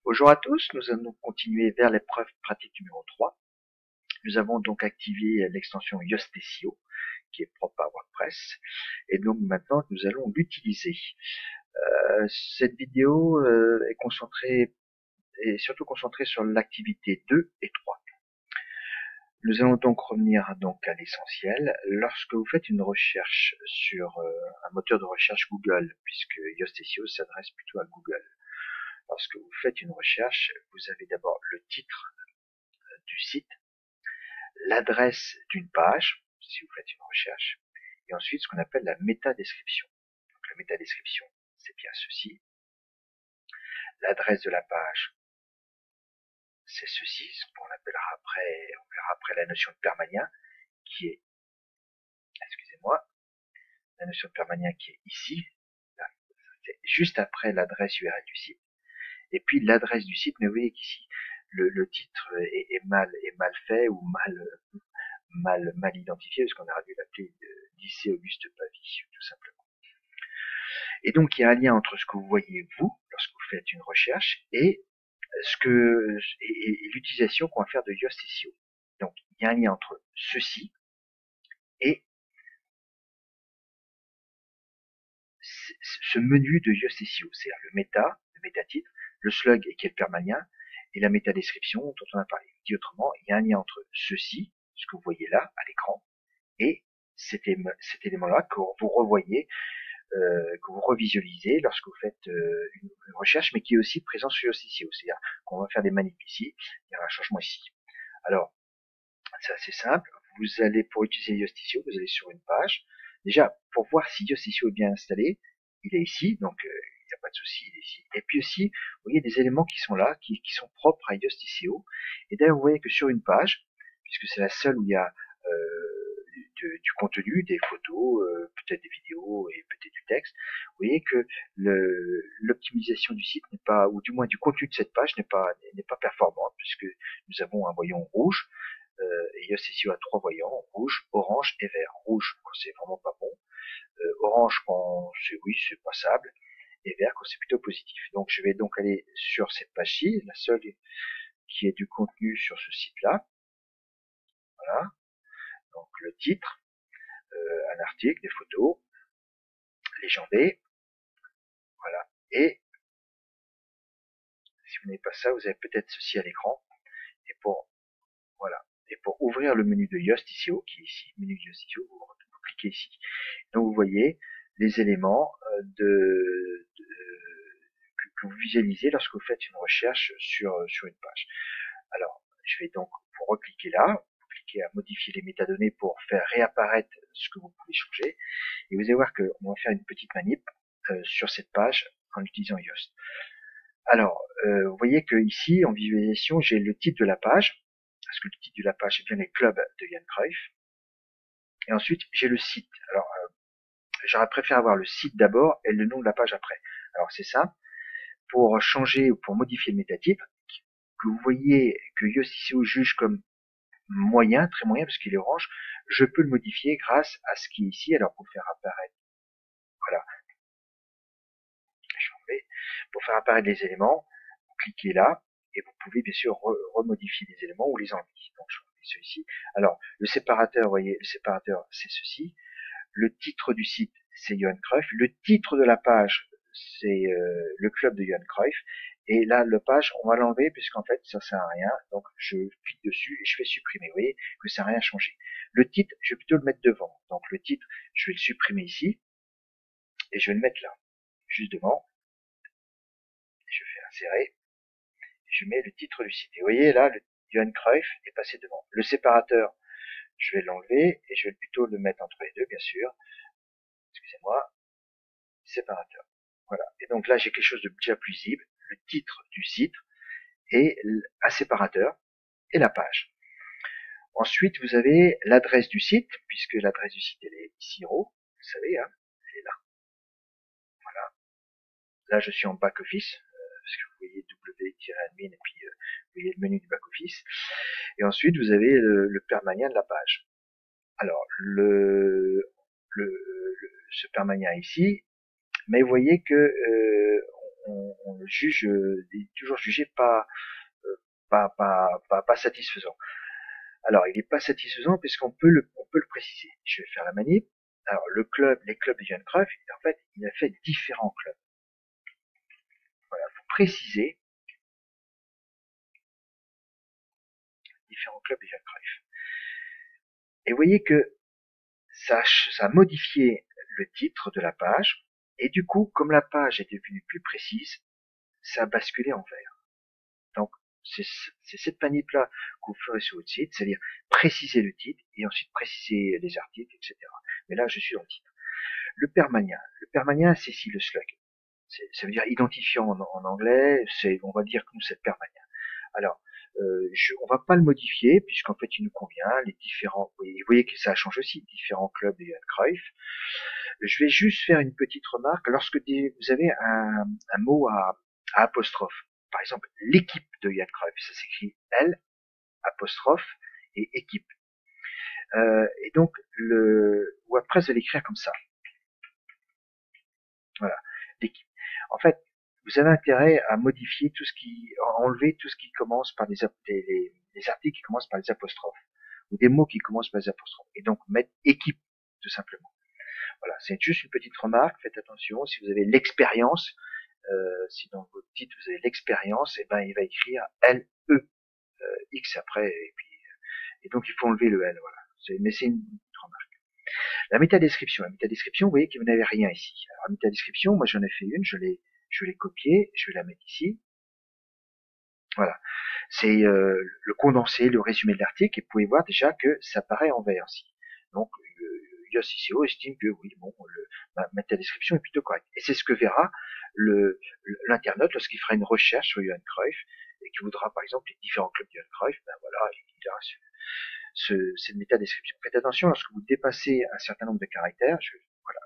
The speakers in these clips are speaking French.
Bonjour à tous, nous allons continuer vers l'épreuve pratique numéro 3. Nous avons donc activé l'extension Yoast SEO qui est propre à WordPress et donc maintenant nous allons l'utiliser. Cette vidéo est surtout concentrée sur l'activité 2 et 3. Nous allons donc revenir donc à l'essentiel. Lorsque vous faites une recherche sur un moteur de recherche Google, puisque Yoast SEO s'adresse plutôt à Google, lorsque vous faites une recherche, vous avez d'abord le titre du site, l'adresse d'une page, si vous faites une recherche, et ensuite ce qu'on appelle la métadescription. Donc la métadescription, c'est bien ceci. L'adresse de la page, c'est ceci, ce qu'on appellera après, on verra après la notion de permania, qui est, excusez-moi, la notion de permania qui est ici, là, c'est juste après l'adresse URL du site. Et puis l'adresse du site, mais vous voyez qu'ici, le titre est mal fait ou mal identifié, parce qu'on aurait dû l'appeler lycée Auguste Pavie, tout simplement. Et donc il y a un lien entre ce que vous voyez vous, lorsque vous faites une recherche, et l'utilisation qu'on va faire de Yoast SEO. Donc il y a un lien entre ceci et ce menu de Yoast SEO, c'est-à-dire le métatitre, le slug et qui est le permalien, et la métadescription dont on a parlé. Dit autrement, il y a un lien entre ceci, ce que vous voyez là à l'écran, et cet élément-là que vous revoyez, que vous revisualisez lorsque vous faites une recherche, mais qui est aussi présent sur Yoast SEO. C'est-à-dire qu'on va faire des manips ici, il y aura un changement ici. Alors, c'est assez simple. Vous allez, pour utiliser Yoast SEO, vous allez sur une page. Déjà, pour voir si Yoast SEO est bien installé, il est ici, donc il n'y a pas de souci, il est ici. Et puis aussi, vous voyez des éléments qui sont là, qui sont propres à Yoast SEO. Et d'ailleurs, vous voyez que sur une page, puisque c'est la seule où il y a du contenu, des photos, peut-être des vidéos et peut-être du texte, vous voyez que l'optimisation du site n'est pas, ou du moins du contenu de cette page n'est pas performante, puisque nous avons un voyant rouge, et Yoast SEO a 3 voyants, rouge, orange et vert. Rouge quand c'est vraiment pas bon, orange quand c'est oui, c'est passable, et vert quand c'est plutôt positif. Donc je vais donc aller sur cette page-ci, la seule qui est du contenu sur ce site-là. Voilà. Donc le titre, un article, des photos, légendé, voilà. Et si vous n'avez pas ça, vous avez peut-être ceci à l'écran. Et pour voilà. Et pour ouvrir le menu de Yoast SEO, qui est ici, menu de Yoast SEO, vous cliquez ici. Donc vous voyez les éléments que vous visualisez lorsque vous faites une recherche sur une page. Alors, je vais donc, pour recliquer là, vous cliquez à modifier les métadonnées pour faire réapparaître ce que vous pouvez changer. Et vous allez voir qu'on va faire une petite manip sur cette page en utilisant Yoast. Alors, vous voyez que ici, en visualisation, j'ai le titre de la page, parce que le titre de la page, c'est bien les clubs de Johan Cruyff. Et ensuite, j'ai le site. Alors, j'aurais préféré avoir le site d'abord et le nom de la page après. Alors, c'est ça. Pour changer ou pour modifier le métatitre, que vous voyez que Yoast SEO juge comme moyen, très moyen, parce qu'il est orange, je peux le modifier grâce à ce qui est ici. Alors, pour faire apparaître, voilà, pour faire apparaître les éléments, vous cliquez là, et vous pouvez bien sûr remodifier les éléments ou les enlever. Donc, je remets celui-ci. Alors, le séparateur, vous voyez, le séparateur, c'est ceci. Le titre du site, c'est Johan Cruyff. Le titre de la page, c'est le club de Johan Cruyff. Et là, la page, on va l'enlever puisqu'en fait, ça sert à rien. Donc, je clique dessus et je fais supprimer. Vous voyez que ça n'a rien changé. Le titre, je vais plutôt le mettre devant. Donc, le titre, je vais le supprimer ici et je vais le mettre là, juste devant. Je fais insérer. Je mets le titre du site. Et vous voyez là, le Johan Cruyff est passé devant. Le séparateur, je vais l'enlever et je vais plutôt le mettre entre les deux, bien sûr. Excusez-moi. Séparateur. Voilà. Et donc là, j'ai quelque chose de déjà plus visible, le titre du site et un séparateur et la page. Ensuite, vous avez l'adresse du site, puisque l'adresse du site, elle est ici en haut, vous savez, hein, elle est là. Voilà. Là, je suis en back-office, parce que vous voyez w-admin, et puis vous voyez le menu du back-office. Et ensuite, vous avez le permanent de la page. Alors, ce permanent ici, mais vous voyez que on le juge, il est toujours jugé pas satisfaisant. Alors, il n'est pas satisfaisant puisqu'on peut le préciser. Je vais faire la manip. Alors, les clubs de Johan Cruyff, en fait, il a fait différents clubs. Voilà, faut préciser différents clubs de Johan Cruyff. Et vous voyez que ça a modifié le titre de la page. Et du coup, comme la page est devenue plus précise, ça a basculé en vert. Donc, c'est cette manip-là que vous ferez sur votre site, c'est-à-dire préciser le titre et ensuite préciser les articles, etc. Mais là, je suis dans le titre. Le permanent, c'est ici le slug. Ça veut dire identifiant en anglais, on va dire que nous, c'est le permanent. Alors, on va pas le modifier puisqu'en fait, il nous convient. Vous voyez que ça change aussi, différents clubs de Johan Cruyff. Je vais juste faire une petite remarque. Lorsque vous avez un mot à apostrophe, par exemple, l'équipe de Johan Cruyff, ça s'écrit L, apostrophe, et équipe. Et donc, le WordPress va l'écrire comme ça. Voilà, l'équipe. En fait, vous avez intérêt à modifier enlever tout ce qui commence par les articles qui commencent par les apostrophes, ou des mots qui commencent par les apostrophes, et donc mettre équipe, tout simplement. Voilà, c'est juste une petite remarque, faites attention, si vous avez l'expérience, si dans votre titre vous avez l'expérience, et ben il va écrire L-E, X après, et donc il faut enlever le L, voilà. Mais c'est une remarque. La métadescription, vous voyez que vous n'avez rien ici. Alors la métadescription, moi j'en ai fait une, je l'ai copiée, je vais la mettre ici. Voilà, c'est le condensé, le résumé de l'article, et vous pouvez voir déjà que ça paraît en vert ici. Donc YosICO estime que oui, bon, ma métadescription est plutôt correcte. Et c'est ce que verra l'internaute lorsqu'il fera une recherche sur Johan Cruyff et qu'il voudra par exemple les différents clubs de Johan Cruyff, ben voilà, il aura cette métadescription. Faites attention lorsque vous dépassez un certain nombre de caractères, voilà.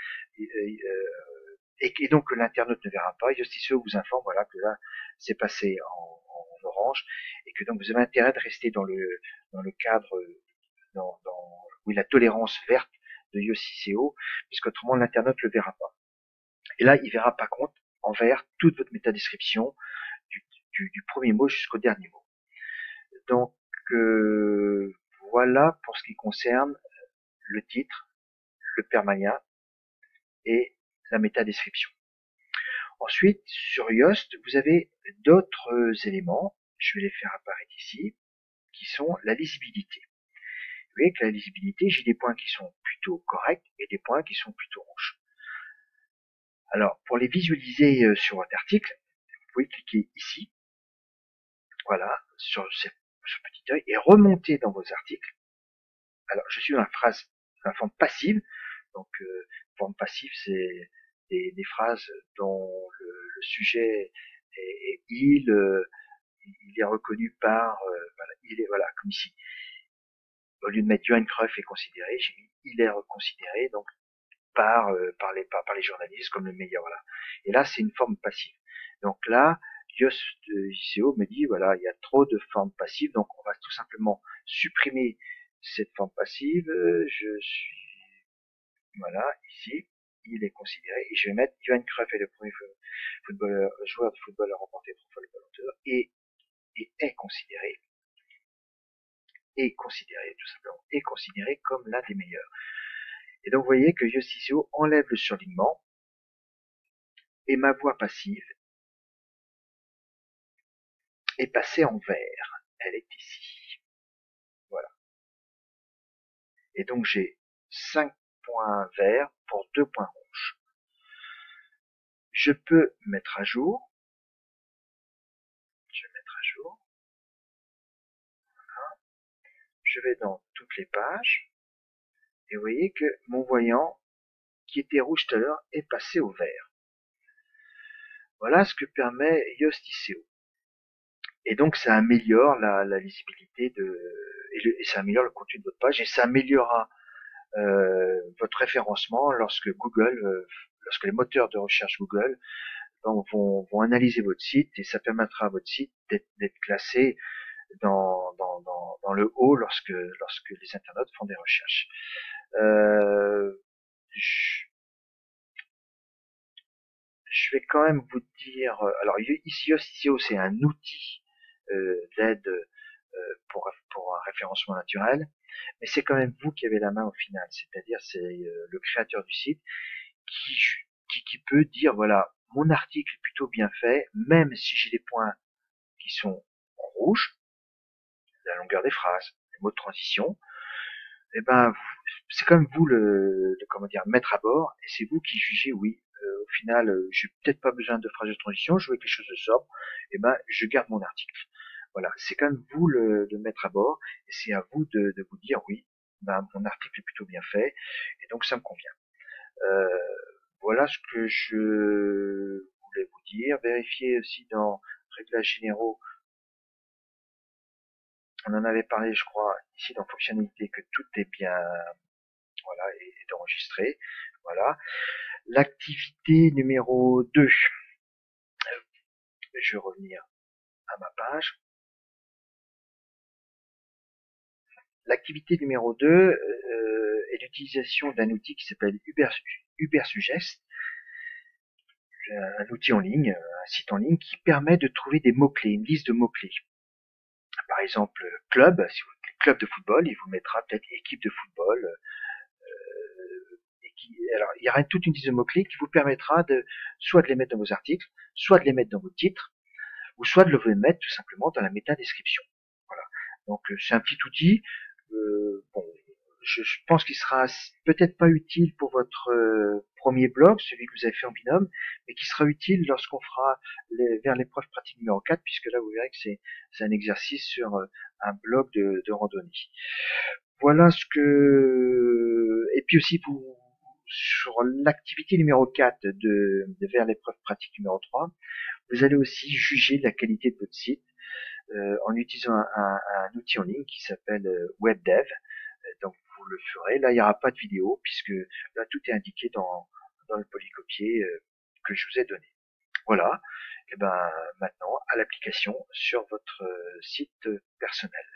Et donc l'internaute ne verra pas. YosICO vous informe, voilà, que là c'est passé en orange et que donc vous avez intérêt de rester dans le cadre, oui, la tolérance verte de YosICO, puisqu'autrement l'internaute ne le verra pas. Et là, il verra par contre en vert toute votre métadescription du premier mot jusqu'au dernier mot. Donc voilà pour ce qui concerne le titre, le permania et la métadescription. Ensuite, sur Yoast, vous avez d'autres éléments, je vais les faire apparaître ici, qui sont la lisibilité. Vous voyez que la lisibilité, j'ai des points qui sont plutôt corrects et des points qui sont plutôt rouges. Alors, pour les visualiser sur votre article, vous pouvez cliquer ici, voilà, sur ce petit œil, et remonter dans vos articles. Alors, je suis dans la forme passive, donc forme passive, c'est des phrases dont le sujet est il est reconnu par, voilà, comme ici. Au lieu de mettre Johan Cruyff est considéré, j'ai mis il est reconsidéré, donc par les journalistes comme le meilleur, voilà. Et là, c'est une forme passive. Donc là, YosICO me dit, voilà, il y a trop de formes passives, donc on va tout simplement supprimer cette forme passive. Je suis, voilà, ici, il est considéré, et je vais mettre Johan Cruyff est le premier joueur de football à remporter 3 fois le Ballon d'Or, et est considéré, tout simplement, est considéré comme l'un des meilleurs. Et donc vous voyez que YosICO enlève le surlignement, et ma voix passive est passée en vert. Elle est ici. Voilà. Et donc j'ai 5 points verts pour 2 points rouges. Je peux mettre à jour. Je vais mettre à jour. Voilà. Je vais dans toutes les pages. Et vous voyez que mon voyant, qui était rouge tout à l'heure, est passé au vert. Voilà ce que permet YosICO. Et donc ça améliore la lisibilité et ça améliore le contenu de votre page, et ça améliorera votre référencement lorsque lorsque les moteurs de recherche Google vont analyser votre site, et ça permettra à votre site d'être classé dans le haut lorsque les internautes font des recherches. je vais quand même vous dire, alors ICO c'est un outil d'aide pour un référencement naturel, mais c'est quand même vous qui avez la main au final, c'est-à-dire c'est le créateur du site qui, qui peut dire voilà, mon article est plutôt bien fait, même si j'ai des points qui sont en rouge, la longueur des phrases, les mots de transition, et ben c'est comme vous le comment dire mettre à bord, et c'est vous qui jugez oui. Au final, j'ai peut-être pas besoin de phrases de transition, je veux quelque chose de sobre, et ben je garde mon article. Voilà, c'est quand même vous le mettre à bord, et c'est à vous de vous dire oui, ben mon article est plutôt bien fait, et donc ça me convient. Euh, voilà ce que je voulais vous dire. Vérifiez aussi dans réglages généraux, on en avait parlé, je crois, ici dans fonctionnalité, que tout est bien, voilà, et enregistré. Voilà. L'activité numéro 2, je vais revenir à ma page. L'activité numéro 2 est l'utilisation d'un outil qui s'appelle Ubersuggest, un outil en ligne, un site en ligne qui permet de trouver des mots-clés, une liste de mots-clés. Par exemple, club, si vous club de football, il vous mettra peut-être équipe de football. Alors, il y aura toute une liste de mots-clés qui vous permettra soit de les mettre dans vos articles, soit de les mettre dans vos titres, ou soit de le mettre tout simplement dans la métadescription. Voilà. Donc c'est un petit outil. Bon, je pense qu'il sera peut-être pas utile pour votre premier blog, celui que vous avez fait en binôme, mais qui sera utile lorsqu'on fera vers l'épreuve pratique numéro 4, puisque là vous verrez que c'est un exercice sur un blog de randonnée. Voilà ce que... Et puis aussi pour sur l'activité numéro 4 de vers l'épreuve pratique numéro 3, vous allez aussi juger la qualité de votre site en utilisant un outil en ligne qui s'appelle WebDev. Donc vous le ferez. Là, il n'y aura pas de vidéo puisque là tout est indiqué dans le polycopier que je vous ai donné. Voilà. Et ben maintenant à l'application sur votre site personnel.